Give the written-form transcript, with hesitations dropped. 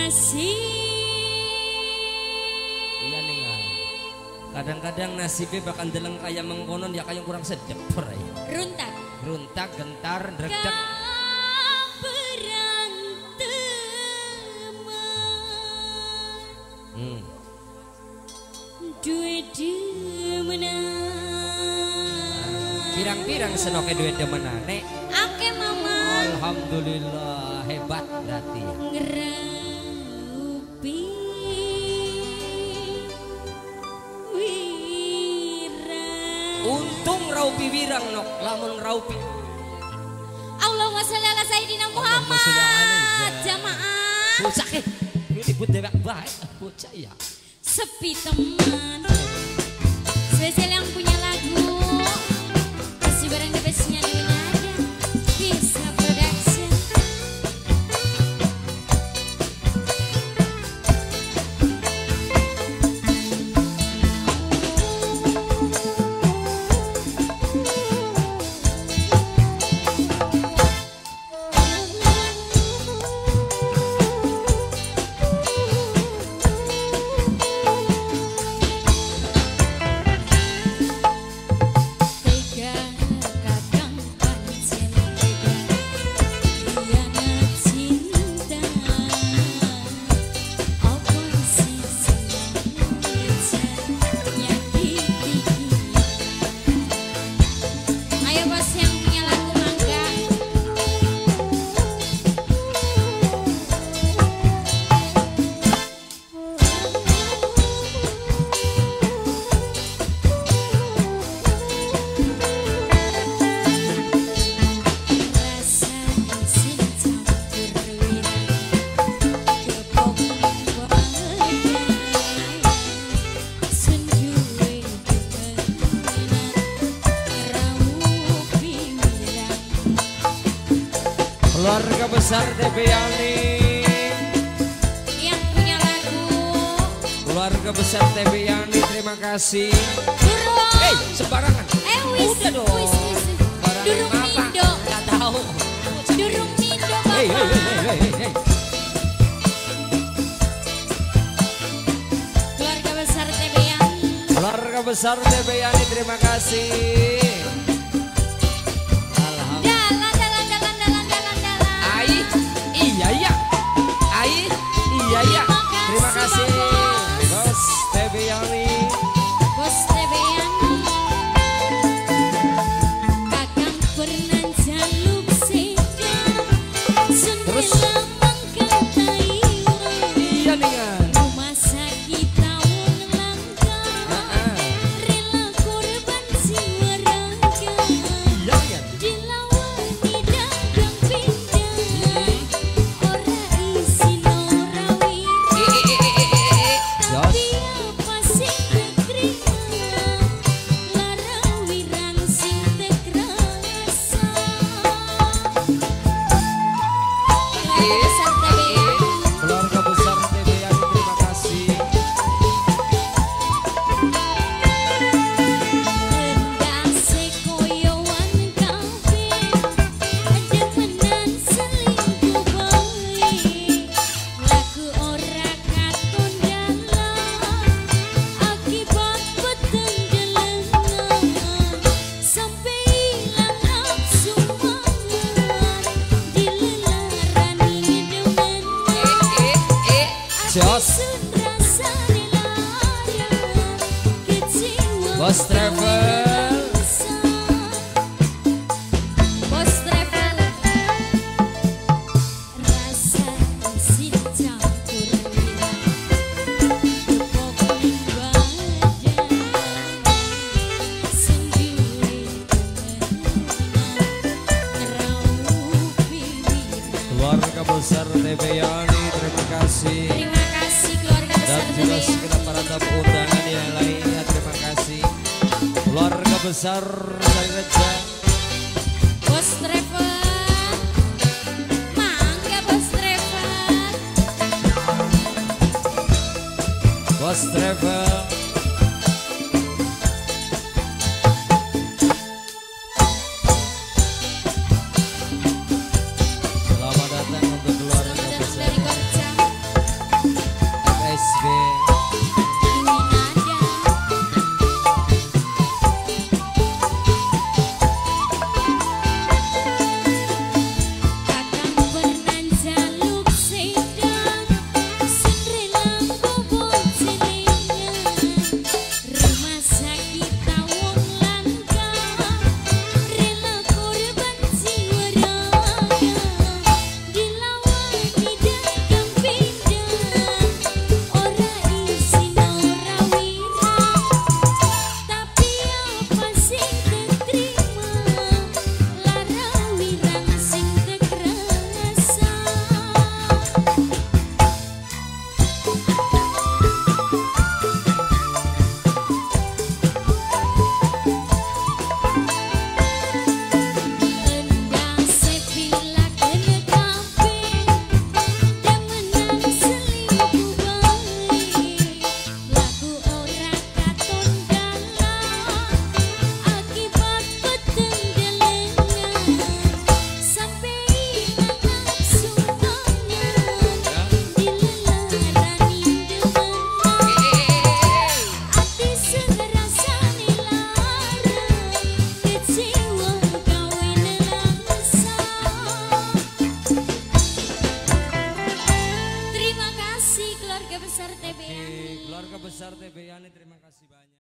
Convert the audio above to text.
kasih. Iya nih kan. Kadang-kadang nasibnya bakal deleng kayak mengkonon ya kayak kurang sedep ya. Runtak. Runtak, gentar, dredeg. Duwe demenan. Pirang-pirang senoke duwe demenan nek. Ake mama. Alhamdulillah hebat berarti ya. Ngeraupi wirang. Untung raupi wirang nok, lamun raupi. Allahumma sholli ala sayyidina Muhammad. Jamaah. Bocah ini ribut dewek baik bocah ya. Sepi teman. Spesial yang punya lagu. Kasih barang the bestnya di Winada. Bisa production. Keluarga besar TBYani Yang punya lagu. Keluarga besar TBYani terima kasih. Durung. Hei sembarangan. Wis. Udah dong. Wis. Durung Apa? Mindo. Gak tahu. Durung Mindo Hei Bapak. hei. Keluarga besar TBYani. Keluarga besar TBYani terima kasih. Iya. Terima kasih Bos TBYani. Bos TBYani. Kakang pernah jaluk sedang. Terus? Iya nih kan. Rumah sakit tahun langka. Rela korban jiwa raga. Iya kan. Dilawan di dagang pindah. Ora isi norawi. Tapi apa sing keterima. Larawirang sing tekrasa. Keluarga besar TBYani terima kasih. Rendah sekoyowan kafe. Demenan selingkuh baik. Laku ora katon dalan. Akibat peteng delengan. Sampai ilang nafsu mangan. Dilelarani demen. Jos. Bos Travel. Bos Travel. Rasa isi campur wirang. Pokok badan. Senjuwe demenan. Raupi wirang. Keluarga besar TBYani terima kasih. Terima kasih keluarga Dan besar juga TBYani. segenap para tamu undangan yang lainnya terima kasih. Keluarga besar dari Reja. Bos Travel. Mangga Bos Travel. Bos Travel. Selamat datang untuk keluarga Selamat datang besar. dari Gorja. besar TB Yani, terima kasih banyak.